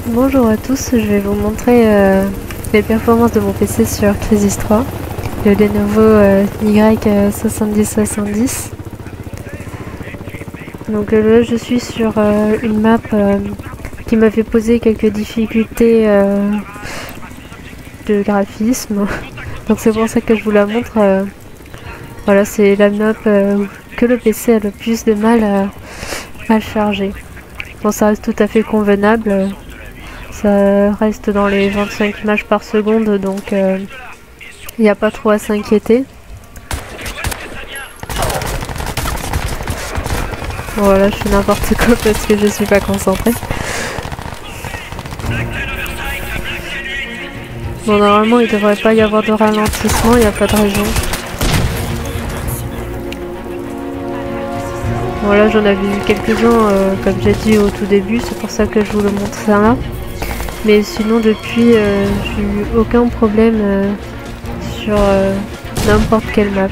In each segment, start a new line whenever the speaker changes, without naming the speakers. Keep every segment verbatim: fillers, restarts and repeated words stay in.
Bonjour à tous, je vais vous montrer euh, les performances de mon P C sur Crysis trois, le Lenovo euh, Y soixante-dix soixante-dix. Donc euh, là je suis sur euh, une map euh, qui m'avait posé quelques difficultés euh, de graphisme, donc c'est pour ça que je vous la montre. Euh, voilà, c'est la map euh, que le P C a le plus de mal à, à charger. Bon, ça reste tout à fait convenable. Ça reste dans les vingt-cinq images par seconde, donc il euh, n'y a pas trop à s'inquiéter. Voilà, je fais n'importe quoi parce que je suis pas concentrée. Bon, normalement il devrait pas y avoir de ralentissement, il n'y a pas de raison. Voilà, j'en avais vu quelques-uns, euh, comme j'ai dit au tout début, c'est pour ça que je vous le montre ça là. Mais sinon depuis, euh, j'ai eu aucun problème euh, sur euh, n'importe quelle map.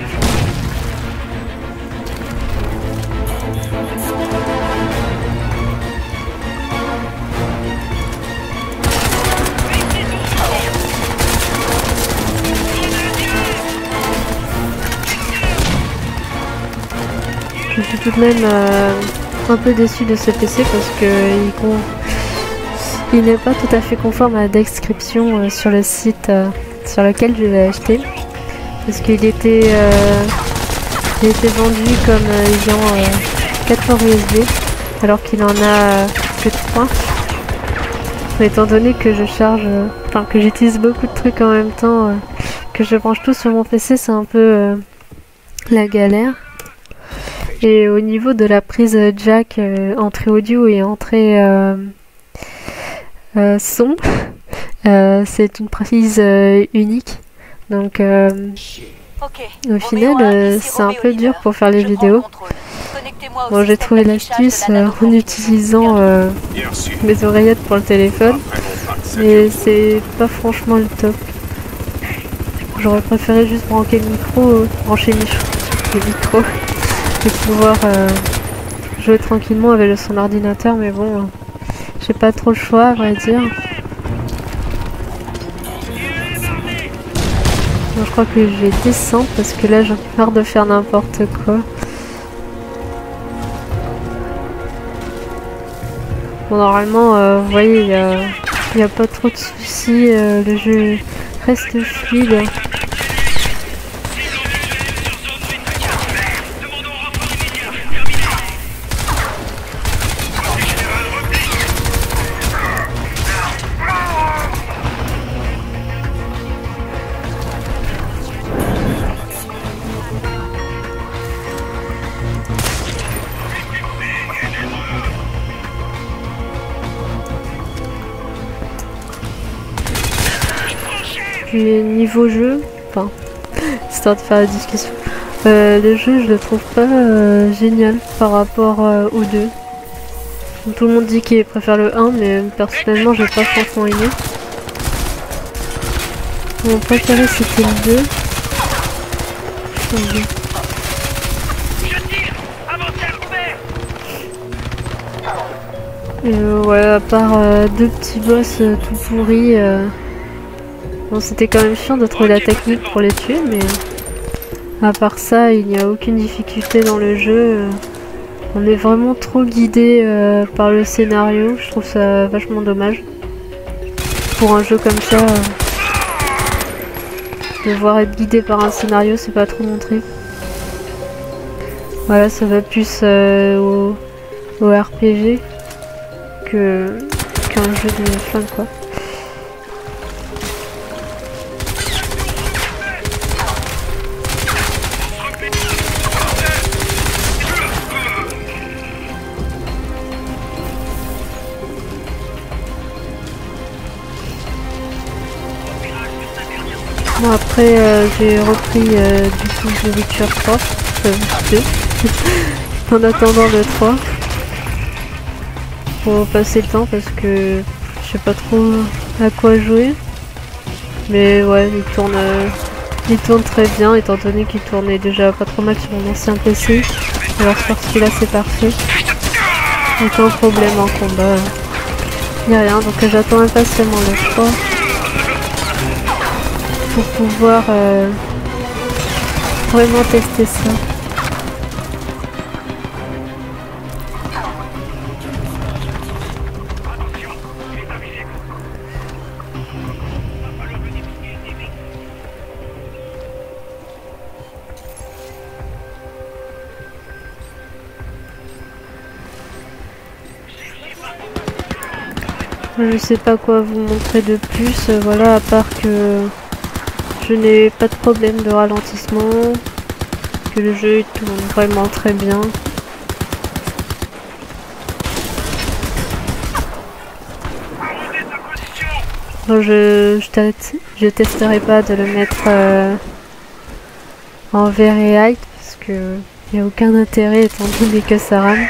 Je suis tout de même euh, un peu déçue de ce P C parce que il, con... il n'est pas tout à fait conforme à la description euh, sur le site euh, sur lequel je l'ai acheté. Parce qu'il était, euh, il était vendu comme euh, ayant euh, quatre ports U S B alors qu'il en a que trois. Mais étant donné que je charge, euh, enfin que j'utilise beaucoup de trucs en même temps, euh, que je branche tout sur mon P C, c'est un peu euh, la galère. Et au niveau de la prise jack, euh, entrée audio et entrée euh, euh, son, euh, c'est une prise euh, unique. Donc euh, okay. Au final, euh, c'est un peu dur pour faire les Je vidéos. Bon, j'ai trouvé l'astuce euh, en utilisant euh, mes oreillettes pour le téléphone, mais c'est pas franchement le top. J'aurais préféré juste brancher le micro, brancher le micro. Et pouvoir euh, jouer tranquillement avec son ordinateur, mais bon, euh, j'ai pas trop le choix à vrai dire. Bon, je crois que je vais descendre parce que là j'en ai marre de faire n'importe quoi. Bon, normalement, euh, vous voyez, il n'y a, y a pas trop de soucis, euh, le jeu reste fluide. Puis niveau jeu, enfin, histoire de faire la discussion, euh, le jeu je le trouve pas euh, génial par rapport euh, aux deux. Donc, tout le monde dit qu'il préfère le un, mais personnellement j'ai pas franchement aimé. Mon préféré c'était le deux. Et euh, ouais, à part euh, deux petits boss euh, tout pourris. Euh, Bon, c'était quand même chiant de trouver la technique pour les tuer, mais à part ça, il n'y a aucune difficulté dans le jeu. On est vraiment trop guidé euh, par le scénario, je trouve ça vachement dommage. Pour un jeu comme ça, euh, devoir être guidé par un scénario, c'est pas trop mon truc. Voilà, ça va plus euh, au, au R P G que qu'un jeu de flingue quoi. Bon, après euh, j'ai repris euh, du coup The Witcher trois, euh, deux, en attendant le trois, pour passer le temps parce que je sais pas trop à quoi jouer, mais ouais il tourne, euh, il tourne très bien étant donné qu'il tournait déjà pas trop mal sur mon ancien P C, alors sur celui-là c'est parfait, aucun problème en combat. ni rien, donc euh, j'attends impatiemment le choix pour pouvoir euh, vraiment tester ça. Je sais pas quoi vous montrer de plus, euh, voilà, à part que je n'ai pas de problème de ralentissement, que le jeu tourne vraiment très bien. Bon, je, je, je testerai pas de le mettre euh, en vert et high parce que il n'y a aucun intérêt étant donné que ça rame.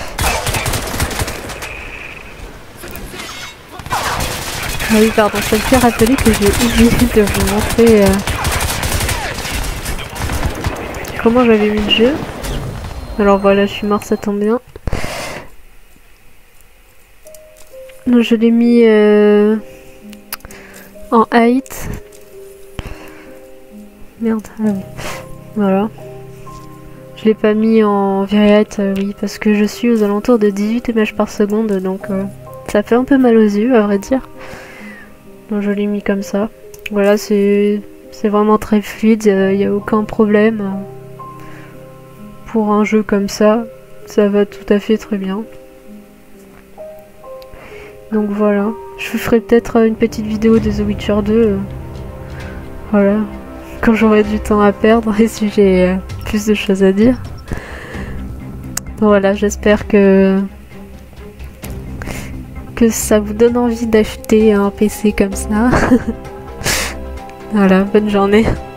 Ah oui, pardon, ça me fait rappeler que j'ai oublié de vous montrer euh, comment j'avais mis le jeu. Alors voilà, je suis mort, ça tombe bien. Donc, je l'ai mis euh, en height. Merde, ah oui. Voilà. Je l'ai pas mis en very height, euh, oui, parce que je suis aux alentours de dix-huit images par seconde, donc euh, ça fait un peu mal aux yeux, à vrai dire. Donc je l'ai mis comme ça. Voilà, c'est vraiment très fluide, il n'y a aucun problème. Pour un jeu comme ça, ça va tout à fait très bien. Donc voilà, je vous ferai peut-être une petite vidéo de The Witcher deux. Euh, voilà, quand j'aurai du temps à perdre et si j'ai euh, plus de choses à dire. Donc voilà, j'espère que que ça vous donne envie d'acheter un P C comme ça. Voilà, bonne journée.